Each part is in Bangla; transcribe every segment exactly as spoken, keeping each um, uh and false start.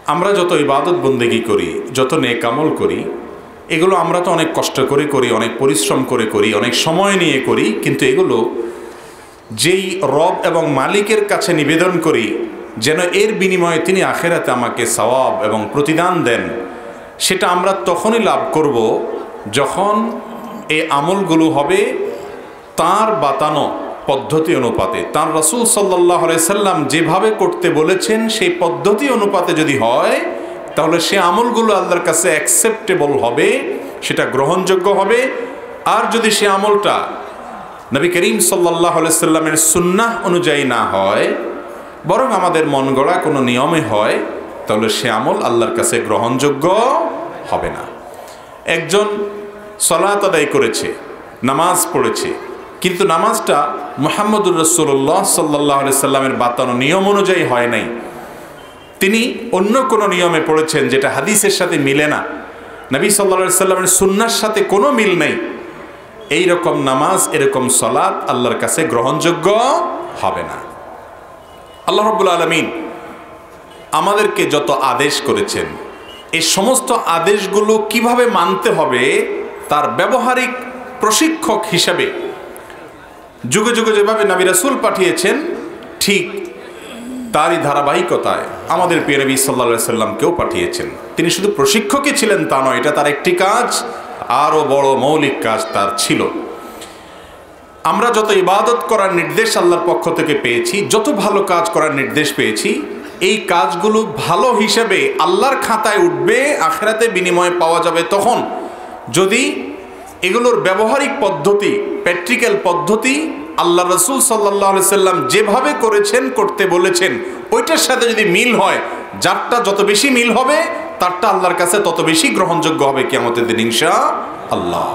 আমরা যত ইবাদত বন্দেগী করি, যত নেক আমল করি, এগুলো আমরা তো অনেক কষ্ট করে করি, অনেক পরিশ্রম করে করি, অনেক সময় নিয়ে করি, কিন্তু এগুলো যেই রব এবং মালিকের কাছে নিবেদন করি যেন এর বিনিময়ে তিনি আখেরাতে আমাকে সওয়াব এবং প্রতিদান দেন, সেটা আমরা তখনই লাভ করব যখন এই আমলগুলো হবে তার বাতানো পদ্ধতি অনুপাতে, তার রাসূল সাল্লাল্লাহু আলাইহি সাল্লাম যেভাবে করতে বলেছেন সেই পদ্ধতি অনুপাতে যদি হয়, তাহলে সে আমলগুলো আল্লাহর কাছে অ্যাকসেপ্টেবল হবে, সেটা গ্রহণযোগ্য হবে। আর যদি সে আমলটা নবী করিম সাল্লাল্লাহু আলাইহি সাল্লামের সুন্নাহ অনুযায়ী না হয়, বরং আমাদের মন গড়া কোনো নিয়মে হয়, তাহলে সে আমল আল্লাহর কাছে গ্রহণযোগ্য হবে না। একজন সালাত আদায় করেছে, নামাজ পড়েছে, কিন্তু নামাজটা মুহাম্মদুর রাসূলুল্লাহ সাল্লাল্লাহু আলাইহি সাল্লামের বাতানো নিয়ম অনুযায়ী হয় নাই, তিনি অন্য কোনো নিয়মে পড়েছেন যেটা হাদিসের সাথে মিলে না, নবী সাল্লাল্লাহু আলাইহি সাল্লামের সুন্নাহর সাথে কোনো মিল নেই, এই রকম নামাজ, এরকম সালাত আল্লাহর কাছে গ্রহণযোগ্য হবে না। আল্লাহ রাব্বুল আলামিন আমাদেরকে যত আদেশ করেছেন, এই সমস্ত আদেশগুলো কিভাবে মানতে হবে তার ব্যবহারিক প্রশিক্ষক হিসাবে যুগে যুগে যেভাবে নবী রাসূল পাঠিয়েছেন, ঠিক তারই ধারাবাহিকতায় আমাদের প্রিয় নবী সাল্লাল্লাহু আলাইহি সাল্লামকেও পাঠিয়েছেন। তিনি শুধু প্রশিক্ষকই ছিলেন তা নয়, এটা তার একটি কাজ, আরও বড় মৌলিক কাজ তার ছিল। আমরা যত ইবাদত করার নির্দেশ আল্লাহর পক্ষ থেকে পেয়েছি, যত ভালো কাজ করার নির্দেশ পেয়েছি, এই কাজগুলো ভালো হিসেবে আল্লাহর খাতায় উঠবে, আখিরাতে বিনিময় পাওয়া যাবে তখন যদি এগুলোর ব্যবহারিক পদ্ধতি, প্র্যাকটিক্যাল পদ্ধতি আল্লাহ রাসূল সাল্লাল্লাহু আলাইহি সাল্লাম যেভাবে করেছেন, করতে বলেছেন, ওইটার সাথে যদি মিল হয়, যারটা যত বেশি মিল হবে তারটা আল্লাহর কাছে তত বেশি গ্রহণযোগ্য হবে কিয়ামতের দিন ইনশাআল্লাহ।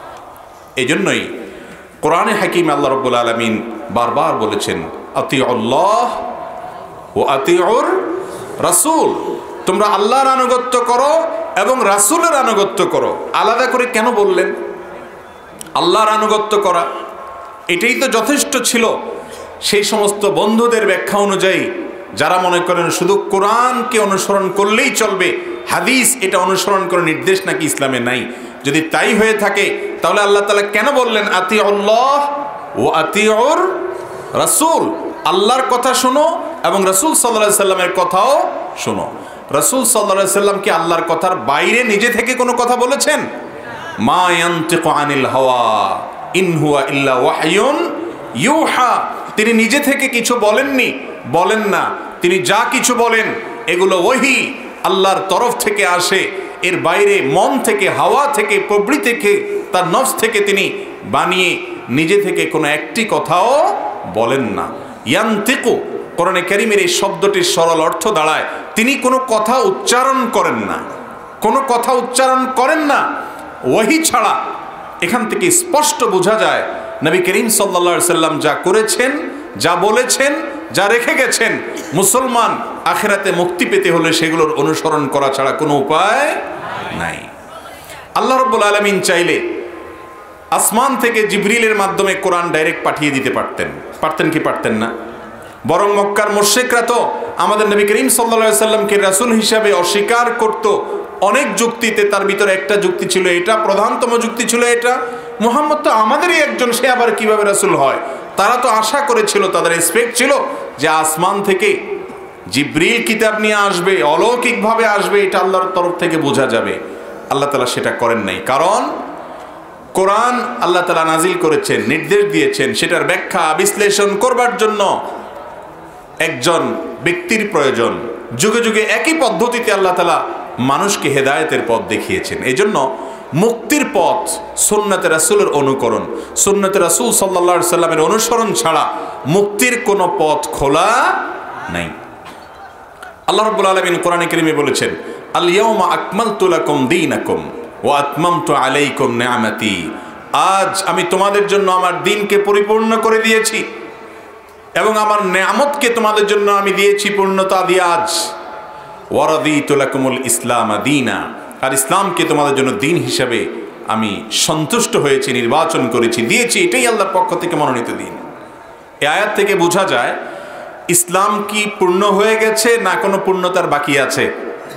এই জন্যই কোরআনে হাকিমে আল্লাহ রাব্বুল আলামিন বারবার বলেছেন, আতিউল্লাহ ওয়া আতিউর রাসূল, তোমরা আল্লাহর আনুগত্য করো এবং রাসূলের আনুগত্য করো। আলাদা করে কেন বললেন? আল্লাহর আনুগত্য করা এটাই তো যথেষ্ট ছিল সেই সমস্ত বন্ধুদের ব্যাখ্যা অনুযায়ী যারা মনে করেন শুধু কোরআনকে অনুসরণ করলেই চলবে, হাদিস এটা অনুসরণ করে নির্দেশ নাকি ইসলামে নাই। যদি তাই হয়ে থাকে তাহলে আল্লাহ তাআলা কেন বললেন আতিউল্লাহ ওয়া আতিউর রাসূল, আল্লাহর কথা শোনো এবং রাসূল সাল্লাল্লাহু আলাইহি সাল্লামের কথাও শোনো। রাসূল সাল্লাল্লাহু আলাইহি সাল্লাম কি আল্লাহর কথার বাইরে নিজে থেকে কোনো কথা বলেছেন? মা ইয়ানতিকু আনিল হাওয়া ইন হুয়া ইল্লা ওয়াহয়ুন ইউহা, তিনি নিজে থেকে কিছু বলেননি, বলেন না, তিনি যা কিছু বলেন এগুলো ওহী, আল্লাহর তরফ থেকে আসে, এর বাইরে মন থেকে, হাওয়া থেকে, প্রবৃত্তি থেকে, তার নফস থেকে তিনি বানিয়ে নিজে থেকে কোনো একটি কথাও বলেন না। ইয়ানতিকু কোরআনে কারীমের এই শব্দটির সরল অর্থ দাঁড়ায় তিনি কোনো কথা উচ্চারণ করেন না, কোনো কথা উচ্চারণ করেন না ওহী ছাড়া। এখান থেকে স্পষ্ট বোঝা যায় নবী করিম সাল্লাল্লাহু আলাইহি সাল্লাম যা করেছেন, যা বলেছেন, যা রেখে গেছেন, মুসলমান আখিরাতে মুক্তি পেতে হলে সেগুলোর অনুসরণ করা ছাড়া কোনো উপায় নাই। আল্লাহ রাব্বুল আলামিন চাইলে আসমান থেকে জিবরিলের মাধ্যমে কোরআন ডাইরেক্ট পাঠিয়ে দিতে পারতেন, পারতেন কি পারতেন না? বরং মক্কার মুশরিকরা তো আমাদের নবী করিম সাল্লাল্লাহু আলাইহি সাল্লামকে রাসূল হিসাবে অস্বীকার করত অনেক যুক্তিতে। তার ভিতরে একটা যুক্তি ছিল এটা, প্রধানতম যুক্তি ছিল এটা, মুহাম্মদ তো আমাদেরই একজন, সে আবার কিভাবে রাসূল হয়? তারা তো আশা করেছিল, তাদের এক্সপেক্ট ছিল যে আসমান থেকে জিবরিল কিতাব নিয়ে আসবে, অলৌকিকভাবে আসবে, এটা আল্লাহর তরফ থেকে বোঝা যাবে। আল্লাহ তাআলা সেটা করেন নাই, কারণ কোরআন আল্লাহ তাআলা নাজিল করেছেন, নির্দেশ দিয়েছেন, সেটার ব্যাখ্যা বিশ্লেষণ করবার জন্য একজন ব্যক্তির প্রয়োজন। যুগে যুগে একই পদ্ধতিতে আল্লাহ তাআলা মানুষকে হেদায়েতের পথ দেখিয়েছেন। এই জন্য মুক্তির পথ সুন্নতে রাসূলের অনুকরণ, সুন্নতে রাসূল সাল্লাল্লাহু আলাইহি সাল্লামের অনুসরণ ছাড়া মুক্তির কোনো পথ খোলা নাই। আল্লাহ রাব্বুল আলামিন কোরআনে কারীমে বলেছেন, আল ইয়াউমা আকমালতু লাকুম দীনাকুম ওয়া আতমামতু আলাইকুম নিআমাতি, আজ আমি তোমাদের জন্য আমার দ্বীনকে পরিপূর্ণ করে দিয়েছি এবং আমার নেয়ামতকে তোমাদের জন্য আমি দিয়েছি পূর্ণতা দিয়ে আজ। ওয়া রাদিতু লাকুমুল ইসলাম দীনা, আর ইসলামকে তোমাদের জন্য দিন হিসাবে আমি সন্তুষ্ট হয়েছি, নির্বাচন করেছি, দিয়েছি, এটাই আল্লাহর পক্ষ থেকে মনোনীত দিন। এই আয়াত থেকে বোঝা যায় ইসলাম কি পূর্ণ হয়ে গেছে না কোনো পূর্ণতার বাকি আছে?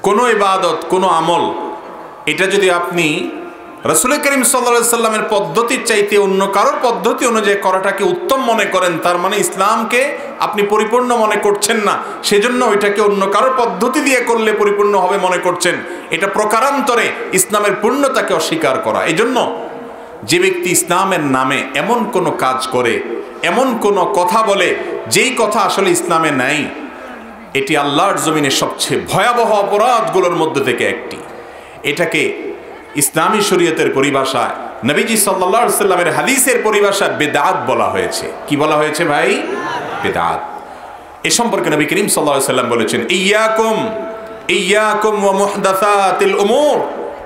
কোনো ইবাদত, কোনো আমল, এটা যদি আপনি রাসূল করিম সাল্লাল্লাহু আলাইহি সাল্লামের পদ্ধতির চাইতে অন্য কারোর পদ্ধতি অনুযায়ী করাটাকে উত্তম মনে করেন, তার মানে ইসলামকে আপনি পরিপূর্ণ মনে করছেন না, সেজন্য ওইটাকে অন্য কারোর পদ্ধতি দিয়ে করলে পরিপূর্ণ হবে মনে করছেন। এটা প্রকারান্তরে ইসলামের পূর্ণতাকে অস্বীকার করা। এই জন্য যে ব্যক্তি ইসলামের নামে এমন কোনো কাজ করে, এমন কোনো কথা বলে যেই কথা আসলে ইসলামে নাই, এটি আল্লাহর জমিনে সবচেয়ে ভয়াবহ অপরাধগুলোর মধ্যে থেকে একটি। এটাকে ইসলামী শরীয়তের পরিভাষায়, নবীজি সাল্লাল্লাহু আলাইহি সাল্লামের হাদিসের পরিভাষায় বেদাত বলা হয়েছে। কি বলা হয়েছে ভাই? বেদাত। এ সম্পর্কে নবী করিম সাল্লাল্লাহু আলাইহি সাল্লাম বলেছেন, ইয়াকুম ইয়াকুম ওয়া মুহদাসাতিল উমুর,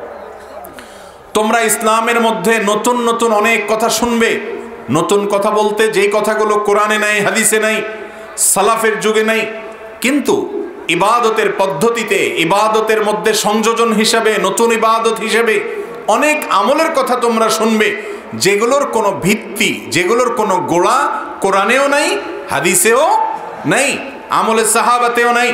তোমরা ইসলামের মধ্যে নতুন নতুন অনেক কথা শুনবে। নতুন কথা বলতে যেই কথাগুলো কোরআনে নাই, হাদিসে নাই, সালাফের যুগে নাই, কিন্তু ইবাদতের পদ্ধতিতে, ইবাদতের মধ্যে সংযোজন হিসাবে, নতুন ইবাদত হিসেবে অনেক আমলের কথা তোমরা শুনবে, যেগুলোর কোনো ভিত্তি, যেগুলোর কোনো গোড়া কোরআনেও নাই, হাদিসেও নাই, আমলে সাহাবাতেও নাই।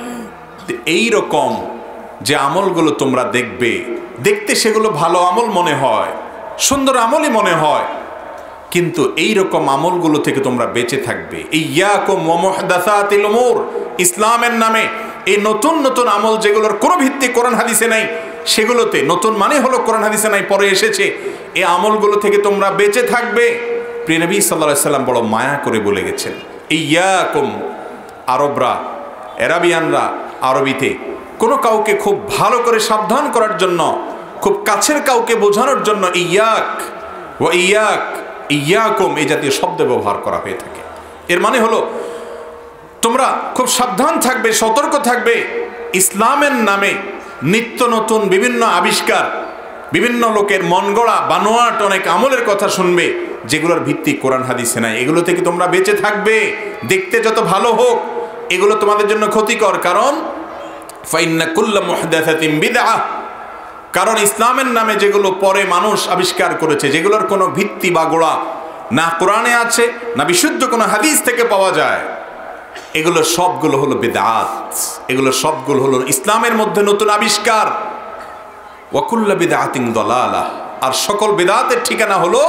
এই রকম যে আমলগুলো তোমরা দেখবে, দেখতে সেগুলো ভালো আমল মনে হয়, সুন্দর আমলই মনে হয়, কিন্তু এই রকম আমলগুলো থেকে তোমরা বেঁচে থাকবে। ইয়াকুম ওয়া মুহদাসাতিল উমুর, ইসলামের নামে এই নতুন নতুন আমল যেগুলোর কোনো ভিত্তি কোরআন হাদিসে নাই, সেগুলোতে, নতুন মানে হলো কোরআন হাদিসে নাই, পরে এসেছে, এই আমলগুলো থেকে তোমরা বেঁচে থাকবে। প্রিয় নবী সাল্লাল্লাহু আলাইহি সাল্লাম বড় মায়া করে বলে গেছেন, ইয়াকুম, আরবরা, আরাবিয়ানরা আরবিতে কোনো কাউকে খুব ভালো করে সাবধান করার জন্য, খুব কাছের কাউকে বোঝানোর জন্য ইয়াক ওয়া ইয়াক, ইয়াকুম এই জাতীয় শব্দ ব্যবহার করা হয়ে থাকে। এর মানে হলো তোমরা খুব সাবধান থাকবে, সতর্ক থাকবে। ইসলামের নামে নিত্য নতুন বিভিন্ন আবিষ্কার, বিভিন্ন লোকের মন গড়া বানোয়াট অনেক আমলের কথা শুনবে, যেগুলোর ভিত্তি কোরআন হাদিসে নাই, এগুলো থেকে তোমরা বেঁচে থাকবে। দেখতে যত ভালো হোক, এগুলো তোমাদের জন্য ক্ষতিকর। কারণ ফাইন্না কুল্লা মুহদাসাতিন বিদআহ, কারণ ইসলামের নামে যেগুলো পরে মানুষ আবিষ্কার করেছে, যেগুলোর কোনো ভিত্তি বা গোড়া না কোরআনে আছে, না বিশুদ্ধ কোনো হাদিস থেকে পাওয়া যায়, এগুলো সবগুলো হলো বিদআত, এগুলো সবগুলো হলো ইসলামের মধ্যে নতুন আবিষ্কার। ওয়া কুল্লু বিদআতিন দালালাহ, আর সকল বিদআতের ঠিকানা হলো,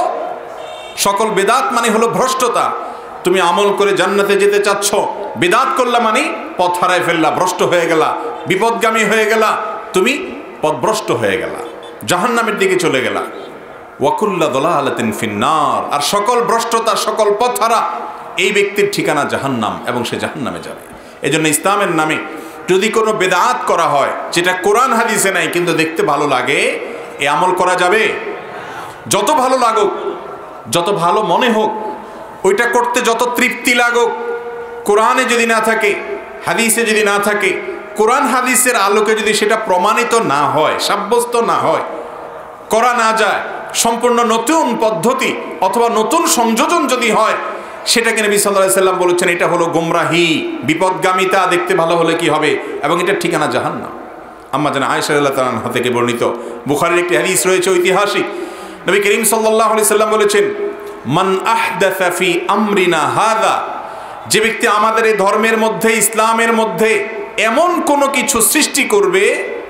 সকল বিদআত মানে হলো ভ্রষ্টতা। তুমি আমল করে জান্নাতে যেতে চাচ্ছ, বিদআত করলা মানে পথ হারায় ফেললা, ভ্রষ্ট হয়ে গেলা, বিপদগামী হয়ে গেলা, তুমি পথভ্রষ্ট হয়ে গেলা, জাহান্নামের দিকে চলে গেলা। ওয়া কুল্লু দালালাতিন ফিন্নার, আর সকল ভ্রষ্টতা, সকল পথ হারা এই ব্যক্তির ঠিকানা জাহান্নাম, এবং সে জাহান্নামে যাবে। এজন্য ইসলামের নামে যদি কোনো বেদাত করা হয়, যেটা কোরআন হাদিসে নাই, কিন্তু দেখতে ভালো লাগে, এ আমল করা যাবে? যত ভালো লাগুক, যত ভালো মনে হোক, ওইটা করতে যত তৃপ্তি লাগুক, কোরআনে যদি না থাকে, হাদিসে যদি না থাকে, কোরআন হাদিসের আলোকে যদি সেটা প্রমাণিত না হয়, সাব্যস্ত না হয়, করা না যায়, সম্পূর্ণ নতুন পদ্ধতি অথবা নতুন সংযোজন যদি হয়, সেটাকে নবী সাল্লাল্লাহু আলাইহি সাল্লাম বলেছেন এটা হলো গোমরাহি, বিপদগামিতা, দেখতে ভালো হলে কি হবে, এবং এটার ঠিকানা জাহান্নাম। আম্মা জান আয়েশা রাদিয়াল্লাহু তাআলা আনহা থেকে বর্ণিত বুখারীর একটি হাদিস রয়েছে ঐতিহাসিক, নবী করিম সাল্লাল্লাহু আলাইহি সাল্লাম বলেছেন, মান আহদাসা ফি আমরিনা হাযা, যে ব্যক্তি আমাদের এই ধর্মের মধ্যে, ইসলামের মধ্যে এমন কোনো কিছু সৃষ্টি করবে,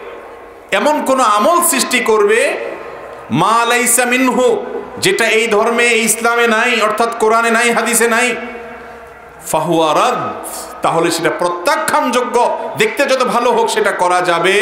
এমন কোনো আমল সৃষ্টি করবে, মা লাইসা মিনহু, যেটা এই ধর্মে, এই ইসলামে নাই, অর্থাৎ কোরআনে নাই, হাদিসে নাই, ফাহুয়া রাদ, তাহলে সেটা প্রত্যাখ্যানযোগ্য, দেখতে যত ভালো হোক সেটা করা যাবে।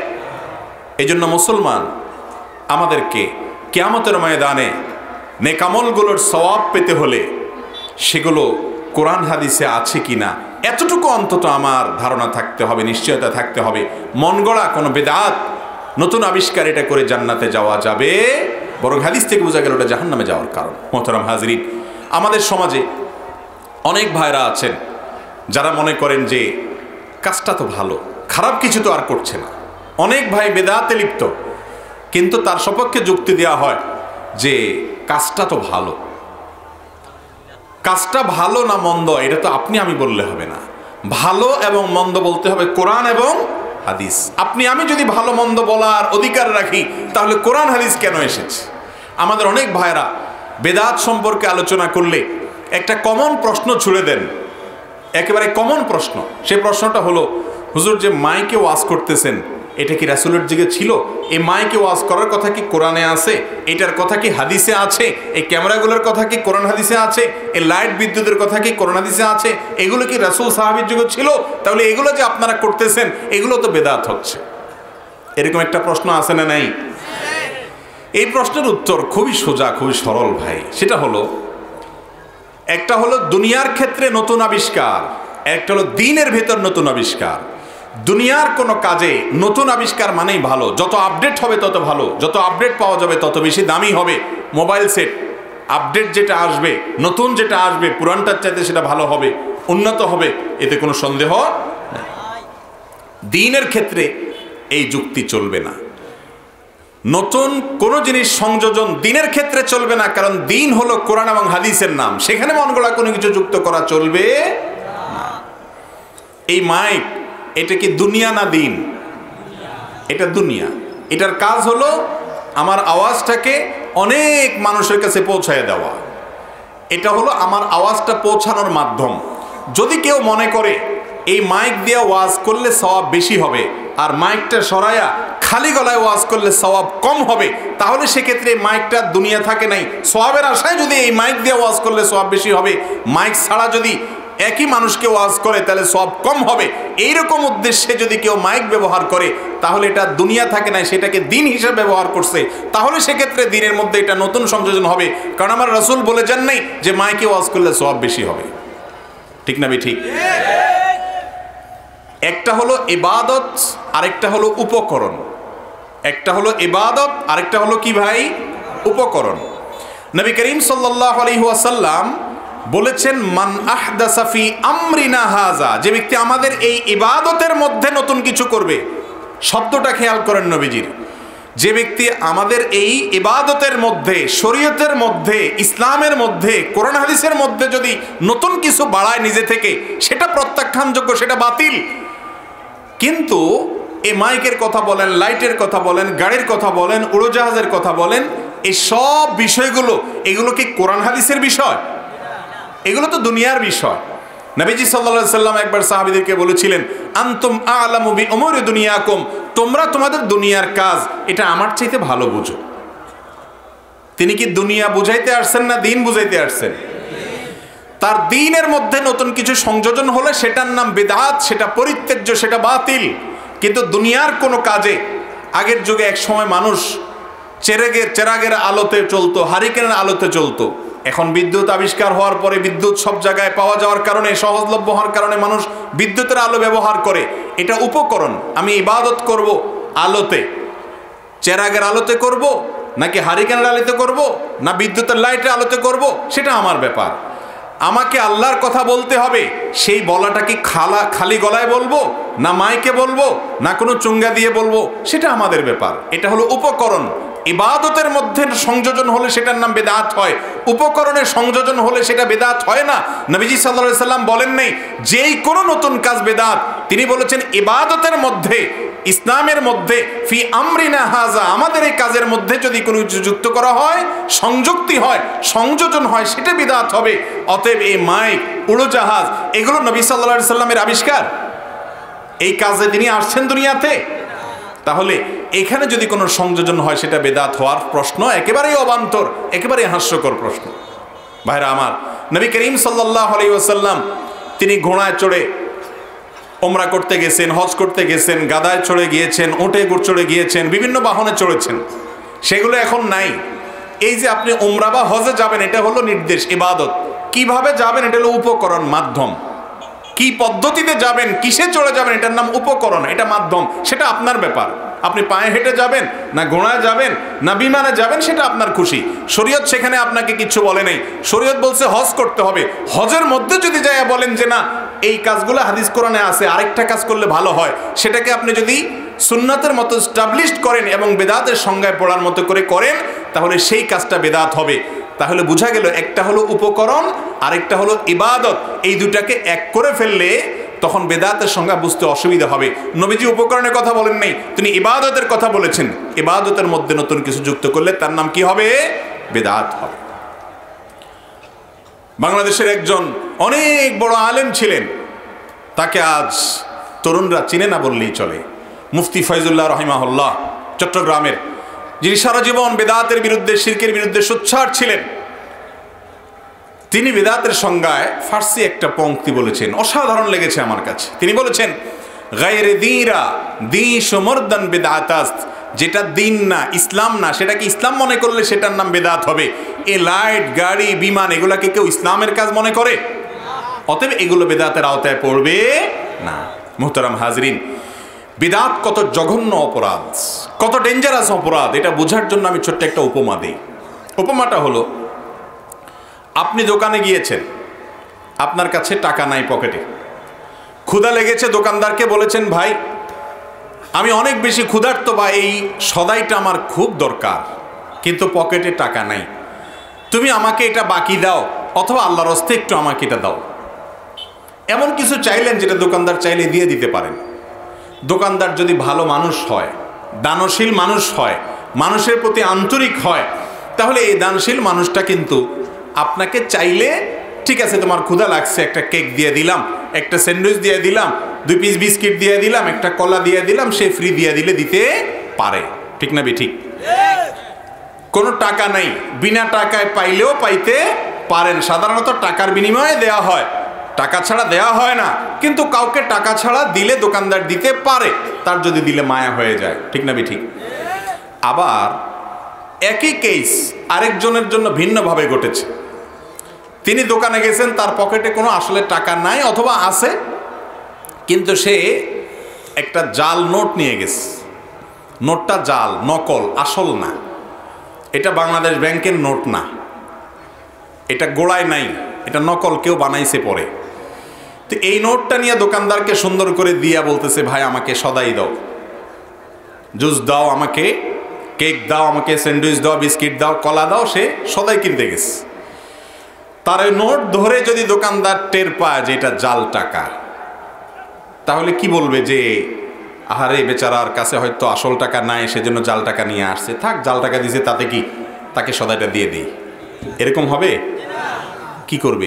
এই জন্য মুসলমান আমাদেরকে কিয়ামতের ময়দানে নেক আমলগুলোর সওয়াব পেতে হলে সেগুলো কোরআন হাদিসে আছে কিনা এতটুকু অন্তত আমার ধারণা থাকতে হবে, নিশ্চয়তা থাকতে হবে। মন গড়া কোনো বেদাত, নতুন আবিষ্কার এটা করে জান্নাতে যাওয়া যাবে, বরং হাদিস থেকে বোঝা গেল ওটা জাহান্নামে যাওয়ার কারণ। মোহতারাম হাজরিন, আমাদের সমাজে অনেক ভাইরা আছেন যারা মনে করেন যে কাজটা তো ভালো, খারাপ কিছু তো আর করছে না। অনেক ভাই বেদাতে লিপ্ত, কিন্তু তার সপক্ষে যুক্তি দেওয়া হয় যে কাজটা তো ভালো। কাজটা ভালো না মন্দ এটা তো আপনি আমি বললে হবে না, ভালো এবং মন্দ বলতে হবে কোরআন এবং হাদিস। আপনি আমি যদি ভালো মন্দ বলার অধিকার রাখি, তাহলে কোরআন হাদিস কেন এসেছে? আমাদের অনেক ভাইরা বেদাত সম্পর্কে আলোচনা করলে একটা কমন প্রশ্ন ছুড়ে দেন, একেবারে কমন প্রশ্ন। সেই প্রশ্নটা হলো, হুজুর যে মাইকে ওয়াজ করতেছেন এটা কি রাসূলের যুগে ছিল? এই মাইকে ওয়াজ করার কথা কি কোরআনে আছে? এটার কথা কি হাদিসে আছে? এই ক্যামেরাগুলোর কথা কি কোরআন হাদিসে আছে? এই লাইট বিদ্যুতের কথা কি কোরআন হাদিসে আছে? এগুলো কি রাসূল সাহাবীর যুগে ছিল? তাহলে এগুলো যে আপনারা করতেছেন এগুলো তো বেদাত হচ্ছে। এরকম একটা প্রশ্ন আছে না নাই? এই প্রশ্নের উত্তর খুবই সোজা, খুবই সরল ভাই। সেটা হলো, একটা হলো দুনিয়ার ক্ষেত্রে নতুন আবিষ্কার, একটা হলো দ্বীনের ভেতর নতুন আবিষ্কার। দুনিয়ার কোনো কাজে নতুন আবিষ্কার মানেই ভালো, যত আপডেট হবে তত ভালো, যত আপডেট পাওয়া যাবে তত বেশি দামি হবে। মোবাইল সেট আপডেট যেটা আসবে, নতুন যেটা আসবে, পুরানটার চাইতে সেটা ভালো হবে, উন্নত হবে, এতে কোনো সন্দেহ নেই। দ্বীনের ক্ষেত্রে এই যুক্তি চলবে না। নতুন কোনো জিনিস সংযোজন দ্বীনের ক্ষেত্রে চলবে না, কারণ দ্বীন হলো কোরআন এবং হাদিসের নাম, সেখানে মন গড়া কোনো কিছু যুক্ত করা চলবে না। এই মাইক, এটা কি দুনিয়া না দ্বীন? এটা দুনিয়া। এটার কাজ হলো আমার আওয়াজটাকে অনেক মানুষের কাছে পৌঁছায় দেওয়া। এটা হলো আমার আওয়াজটা পৌঁছানোর মাধ্যম। যদি কেউ মনে করে এই মাইক দিয়ে ওয়াজ করলে সওয়াব বেশি হবে, আর মাইকটা সরায়া খালি গলায় ওয়াজ করলে সওয়াব কম হবে, তাহলে সেক্ষেত্রে মাইকটা দুনিয়া থাকে নাই। সওয়াবের আশায় যদি এই মাইক দিয়ে ওয়াজ করলে সওয়াব বেশি হবে, মাইক ছাড়া যদি একই মানুষকে ওয়াজ করে তাহলে সওয়াব কম হবে, এইরকম উদ্দেশ্যে যদি কেউ মাইক ব্যবহার করে তাহলে এটা দুনিয়া থাকে নাই, সেটাকে দ্বীন হিসেবে ব্যবহার করছে, তাহলে সেক্ষেত্রে দ্বীনের মধ্যে এটা নতুন সংযোজন হবে। কারণ আমার রাসূল বলে যান নাই যে মাইকে ওয়াজ করলে সওয়াব বেশি হবে। ঠিক না? ঠিক। একটা হলো ইবাদত, আরেকটা হলো উপকরণ। একটা হলো ইবাদত, আরেকটা হলো কি ভাই? উপকরণ। নবী করিম সাল্লাল্লাহু আলাইহি ওয়াসাল্লাম বলেছেন, মান আহদাসা ফি আমরিনা হাযা, যে ব্যক্তি আমাদের এই ইবাদতের মধ্যে নতুন কিছু করবে। শব্দটা খেয়াল করেন নবীজির, যে ব্যক্তি আমাদের এই ইবাদতের মধ্যে, শরীয়তের মধ্যে, ইসলামের মধ্যে, কোরআন হাদিসের মধ্যে যদি নতুন কিছু বাড়ায় নিজে থেকে, সেটা প্রত্যাখ্যানযোগ্য, সেটা বাতিল। কিন্তু এই মাইকের কথা বলেন, লাইটের কথা বলেন, গাড়ির কথা বলেন, উড়োজাহাজের কথা বলেন, এই সব বিষয়গুলো, এগুলো কি কোরআন হাদিসের বিষয়? এগুলো তো দুনিয়ার বিষয়। নবীজি সাল্লাল্লাহু আলাইহি সাল্লাম একবার সাহাবীদেরকে বলেছিলেন, আনতুম আ'লামু বি উমুরি দুনিয়াকুম, তোমরা তোমাদের দুনিয়ার কাজ এটা আমার চাইতে ভালো বুঝো। তিনি কি দুনিয়া বুঝাইতে আসছেন না দ্বীন বুঝাইতে আসছেন? তার দ্বীনের মধ্যে নতুন কিছু সংযোজন হলে সেটার নাম বিদআত, সেটা পরিত্যাজ্য, সেটা বাতিল। কিন্তু দুনিয়ার কোনো কাজে, আগের যুগে এক সময় মানুষ চেরাগের চেরাগের আলোতে চলতো, হারিকেনের আলোতে চলতো। এখন বিদ্যুৎ আবিষ্কার হওয়ার পরে, বিদ্যুৎ সব জায়গায় পাওয়া যাওয়ার কারণে, সহজলভ্য হওয়ার কারণে মানুষ বিদ্যুতের আলো ব্যবহার করে। এটা উপকরণ। আমি ইবাদত করব আলোতে, চেরাগের আলোতে করব, নাকি হারিকেনের আলোতে করব, না বিদ্যুতের লাইটের আলোতে করব, সেটা আমার ব্যাপার। আমাকে আল্লাহর কথা বলতে হবে, সেই বলাটা কি খালা খালি গলায় বলবো, না মাইকে বলবো, না কোনো চুঙ্গা দিয়ে বলবো, সেটা আমাদের ব্যাপার। এটা হলো উপকরণ। ইবাদতের মধ্যে সংযোজন হলে সেটার নাম বেদাত হয়, উপকরণের সংযোজন হলে সেটা বেদাত হয় না। নবীজি সাল্লাল্লাহু আলাইহি সাল্লাম বলেন নাই যেই কোনো নতুন কাজ বেদাত, তিনি বলেছেন ইবাদতের মধ্যে, ইসলামের মধ্যে, ফি আমরিনা হাযা, আমাদের এই কাজের মধ্যে যদি কোনো কিছু যুক্ত করা হয়, সংযুক্তি হয়, সংযোজন হয়, সেটা বিদআত হবে। অতএব এই মাইক, উড়োজাহাজ, এগুলো নবী সাল্লাল্লাহু আলাইহি সাল্লামের আবিষ্কার। এই কাজে তিনি আসছেন দুনিয়াতে। তাহলে এখানে যদি কোনো সংযোজন হয় সেটা বেদাত হওয়ার প্রশ্ন একেবারেই অবান্তর, একেবারেই হাস্যকর প্রশ্ন। ভাইরা আমার, নবী করিম সাল্লাল্লাহু আলাইহি ওয়াসাল্লাম তিনি ঘোড়ায় চড়ে ওমরা করতে গেছেন, হজ করতে গেছেন, গাদায় চড়ে গিয়েছেন, উটে চড়ে গিয়েছেন, বিভিন্ন বাহনে চড়েছেন, সেগুলো এখন নাই। এই যে আপনি ওমরা বা হজে যাবেন, এটা হলো নির্দেশ, ইবাদত। কিভাবে যাবেন এটা হলো উপকরণ, মাধ্যম। কি পদ্ধতিতে যাবেন, কিসে চড়ে যাবেন, এটার নাম উপকরণ, এটা মাধ্যম, সেটা আপনার ব্যাপার। আপনি পায়ে হেঁটে যাবেন, না ঘোড়ায় যাবেন, না বিমানে যাবেন, সেটা আপনার খুশি। শরীয়ত সেখানে আপনাকে কিছু বলে নেই। শরীয়ত বলছে হজ করতে হবে। হজের মধ্যে যদি যায় বলেন যে না, এই কাজগুলো হাদিস কোরআনে আছে, আরেকটা কাজ করলে ভালো হয়, সেটাকে আপনি যদি সুন্নাতের মতো স্টাবলিশড করেন এবং বেদাতের সংজ্ঞায় পড়ার মতো করে করেন, তাহলে সেই কাজটা বেদাত হবে। তাহলে বোঝা গেল একটা হলো উপকরণ, আরেকটা হলো ইবাদত। এই দুটাকে এক করে ফেললে তখন বেদাতের সংজ্ঞা বুঝতে অসুবিধা হবে। নবীজি উপকরণের কথা বলেন নাই, তিনি ইবাদতের কথা বলেছেন। ইবাদতের মধ্যে নতুন কিছু যুক্ত করলে তার নাম কি হবে? বেদাত হবে। বাংলাদেশের একজন অনেক বড় আলেম ছিলেন, তাকে আজ তরুণরা চিনে না বললেই চলে। মুফতি ফয়জুল্লাহ রহিমাহুল্লাহ চট্টগ্রামের, যিনি সারা জীবন বেদাতের বিরুদ্ধে, শিরকের বিরুদ্ধে সোচ্চার ছিলেন, তিনি বেদাতের সংজ্ঞায় ফার্সি একটা পংক্তি বলেছেন, অসাধারণ লেগেছে আমার কাছে। তিনি বলেছেন, গায়রে দীরা দি সমর্দান বেদাতাস্ত, যেটা দিন না, ইসলাম না, সেটাকে ইসলাম মনে করলে সেটার নাম বেদাত হবে। এ লাইট, গাড়ি, বিমান, এগুলাকে কেউ ইসলামের কাজ মনে করে? অতএব এগুলো বেদাতের আওতায় পড়বে না। মুহতারাম হাজরিন, বেদাত কত জঘন্য অপরাধ, কত ডেঞ্জারাস অপরাধ, এটা বোঝার জন্য আমি ছোট্ট একটা উপমা দিই। উপমাটা হলো, আপনি দোকানে গিয়েছেন, আপনার কাছে টাকা নাই পকেটে, ক্ষুধা লেগেছে, দোকানদারকে বলেছেন, ভাই আমি অনেক বেশি ক্ষুধার্ত, বা এই সদাইটা আমার খুব দরকার, কিন্তু পকেটে টাকা নাই, তুমি আমাকে এটা বাকি দাও, অথবা আল্লাহর হস্তে একটু আমাকে এটা দাও। এমন কিছু চাইলেন যেটা দোকানদার চাইলে দিয়ে দিতে পারেন। দোকানদার যদি ভালো মানুষ হয়, দানশীল মানুষ হয়, মানুষের প্রতি আন্তরিক হয়, তাহলে এই দানশীল মানুষটা কিন্তু আপনাকে চাইলে, ঠিক আছে তোমার ক্ষুধা লাগছে, একটা কেক দিয়ে দিলাম, একটা স্যান্ডউইচ দিয়ে দিলাম, দুই পিস বিস্কিট দিয়ে দিলাম, একটা কলা দিয়ে দিলাম, সে ফ্রি দিয়ে দিলে দিতে পারে। ঠিক না বে ঠিক? কোনো টাকা নাই, বিনা টাকায় পাইলেও পাইতে পারেন। সাধারণত টাকার বিনিময়ে দেয়া হয়, টাকা ছাড়া দেয়া হয় না, কিন্তু কাউকে টাকা ছাড়া দিলে দোকানদার দিতে পারে, তার যদি দিলে মায়া হয়ে যায়। ঠিক না বে ঠিক? আবার একই কেস আরেকজনের জন্য ভিন্নভাবে ঘটেছে। তিনি দোকানে গেছেন, তার পকেটে কোনো আসলে টাকা নাই, অথবা আছে কিন্তু সে একটা জাল নোট নিয়ে গেছে। নোটটা জাল, নকল, আসল না। এটা বাংলাদেশ ব্যাংকের নোট না, এটা গোড়ায় নাই, এটা নকল, কেউ বানাইছে পরে। তো এই নোটটা নিয়ে দোকানদারকে সুন্দর করে দিয়া বলতেছে, ভাই আমাকে সদাই দাও, জুস দাও, আমাকে কেক দাও, আমাকে স্যান্ডউইচ দাও, বিস্কিট দাও, কলা দাও। সে সদাই কিনতে গেছে। তার ওই নোট ধরে যদি দোকানদার টের পায় যে এটা জাল টাকা, তাহলে কি বলবে? যে আহারে বেচারার কাছে হয়তো আসল টাকা নাই, সেজন্য জাল টাকা নিয়ে আসছে, থাক জাল টাকা দিয়েছে, তাতে কি, তাকে সদাইটা দিয়ে দিই, এরকম হবে? কি করবে?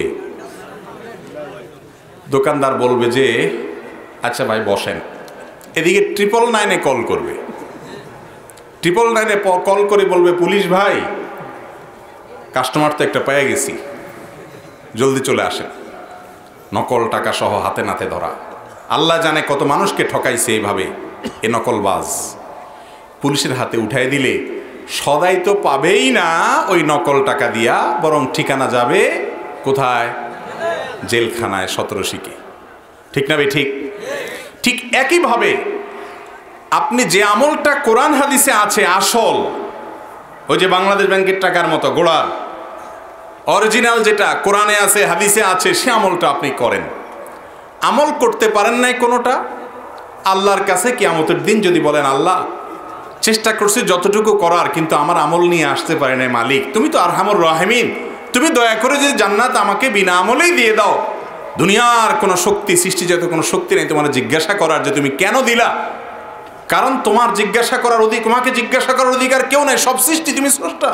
দোকানদার বলবে যে আচ্ছা ভাই বসেন। এদিকে ট্রিপল নাইনে কল করবে, ট্রিপল নাইনে কল করে বলবে, পুলিশ ভাই কাস্টমার তো একটা পেয়ে গেছি, জলদি চলে আসেন। নকল টাকা সহ হাতে নাতে ধরা। আল্লাহ জানে কত মানুষকে ঠকাইছে এইভাবে এ নকলবাজ। পুলিশের হাতে উঠাই দিলে সদাই তো পাবেই না ওই নকল টাকা দিয়া, বরং ঠিকানা যাবে কোথায়? জেলখানায়, সতেরো শিকে। ঠিক না ভাই ঠিক? ঠিক একইভাবে আপনি যে আমলটা কোরআন হাদিসে আছে আসল, ওই যে বাংলাদেশ ব্যাংকের টাকার মতো গোড়া অরিজিনাল যেটা কোরআনে আছে, হাদিসে আছে, সে আমলটা আপনি করেন। আমল করতে পারেন নাই কোনোটা, আল্লাহর কাছে কিয়ামতের দিন যদি বলেন, আল্লাহ চেষ্টা করছি যতটুকু করার, কিন্তু আমার আমল নিয়ে আসতে পারে নাই, মালিক তুমি তো আরহামুর রাহিমিন, তুমি দয়া করে যদি জান্নাত আমাকে বিনা আমলেই দিয়ে দাও, দুনিয়ার কোনো শক্তি, সৃষ্টিজাত কোনো শক্তি নেই তোমার জিজ্ঞাসা করার যে তুমি কেন দিলা, কারণ তোমার জিজ্ঞাসা করার অধিকার, তোমাকে জিজ্ঞাসা করার অধিকার কেউ নাই, সব সৃষ্টি তুমি স্রষ্টা।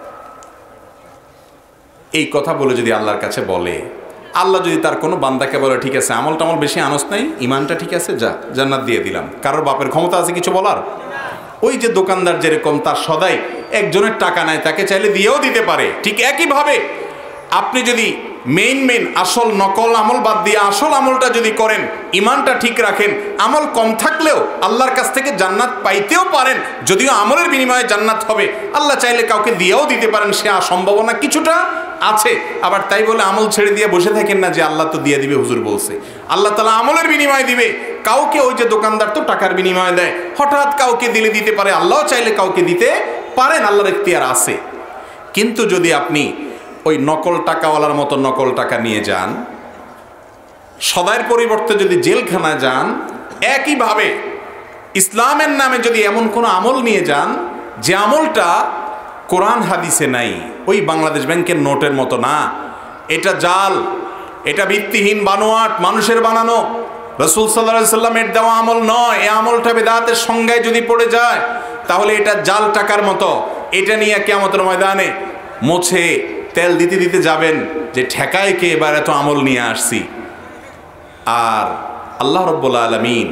এই কথা বলে যদি আল্লাহর কাছে বলে, আল্লাহ যদি তার কোনো বান্দাকে বলে, ঠিক আছে আমল টামল বেশি আনস নাই, ইমানটা ঠিক আছে, যা জান্নাত দিয়ে দিলাম, কারোর বাপের ক্ষমতা আছে কিছু বলার? ওই যে দোকানদার যেরকম তার সদাই একজনের টাকা নাই, তাকে চাইলে দিয়েও দিতে পারে। ঠিক একইভাবে আপনি যদি মেইন মেইন আসল নকল আমল বাদ দিয়ে আসল আমলটা যদি করেন, ইমানটা ঠিক রাখেন, আমল কম থাকলেও আল্লাহর কাছ থেকে জান্নাত পাইতেও পারেন, যদিও আমলের বিনিময়ে জান্নাত হবে, আল্লাহ চাইলে কাউকে দিয়েও দিতে পারেন, সে সম্ভাবনা কিছুটা আছে। আবার তাই বলে আমল ছেড়ে দিয়ে বসে থাকেন না যে আল্লাহ তো দিয়ে দিবে, হুজুর বলছে। আল্লাহ তাআলা আমলের বিনিময়ে দিবে। কাউকে ওই যে দোকানদার তো টাকার বিনিময়ে দেয়, হঠাৎ কাউকে দিলে দিতে পারে, আল্লাহও চাইলে কাউকে দিতে পারেন, আল্লাহর এখতিয়ার আছে। কিন্তু যদি আপনি ওই নকল টাকাওয়ালার মতো নকল টাকা নিয়ে যান, সদাইয়ের পরিবর্তে যদি জেলখানায় যান, একইভাবে ইসলামের নামে যদি এমন কোনো আমল নিয়ে যান যে আমলটা কোরআন হাদিসে নাই, ওই বাংলাদেশ ব্যাংকের নোটের মতো না, এটা জাল, এটা ভিত্তিহীন বানোয়াট, মানুষের বানানো, রাসূল সাল্লাল্লাহু আলাইহি সাল্লামের দেওয়া আমল নয়, এই আমলটা বেদাতের সংজ্ঞায় যদি পড়ে যায়, তাহলে এটা জাল টাকার মতো। এটা নিয়ে কিয়ামতের ময়দানে মুছে তেল দিতে দিতে যাবেন যে ঠেকায় কে, এবার এত আমল নিয়ে আসছি। আর আল্লাহ রাব্বুল আলামিন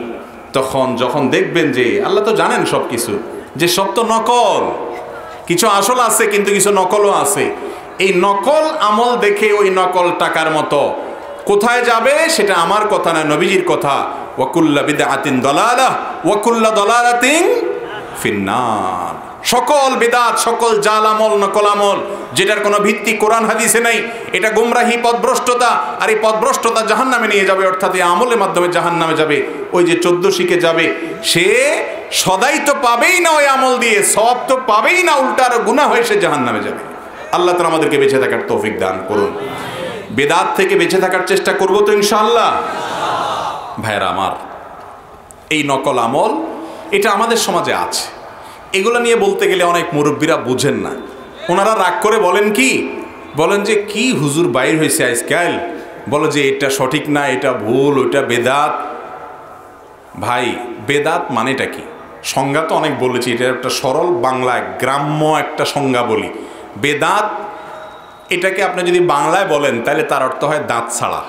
তখন যখন দেখবেন যে আল্লাহ তো জানেন সব কিছু, যে সব তো নকল, কিছু আসল আছে কিন্তু কিছু নকলও আছে। এই নকল আমল দেখে ওই নকল টাকার মতো কোথায় যাবে সেটা আমার কথা না, নবীজির কথা। ওয়াকুল্লা বিদআতিন দালালাহ ওয়াকুল্লা দালালাতিন ফিন্নার। সকল বিদআত, সকল জাল আমল, নকল আমল যেটার কোনো ভিত্তি কোরআন হাদিসে নাই, এটা গুমরাহি, পথভ্রষ্টতা। আর এই পথভ্রষ্টতা জাহান্নামে নিয়ে যাবে, অর্থাৎ এই আমলের মাধ্যমে জাহান্নামে যাবে। ওই যে চোদ্দ শিখে যাবে সে সদাই তো পাবেই না, ওই আমল দিয়ে সওয়াব তো পাবেই না, উল্টা আরো গুনাহ হয়ে সে জাহান্নামে যাবে। আল্লাহ তাআলা আমাদেরকে বেঁচে থাকার তৌফিক দান করুন। বেদাত থেকে বেঁচে থাকার চেষ্টা করব তো ইনশাআল্লাহ। ভাইরা আমার, এই নকল আমল এটা আমাদের সমাজে আছে। এগুলো নিয়ে বলতে গেলে অনেক মুরব্বীরা বুঝেন না। ওনারা রাগ করে বলেন কি, বলেন যে কি হুজুর বাইর হয়েছে আজকাল, বলো যে এটা সঠিক না, এটা ভুল, ওইটা বেদাত। ভাই, বেদাত মানেটা কি? সংজ্ঞা তো অনেক বলেছি, এটা একটা সরল বাংলায় গ্রাম্য একটা সংজ্ঞা বলি। বেদাত এটাকে আপনি যদি বাংলায় বলেন তাহলে তার অর্থ হয় দাঁত ছাড়া।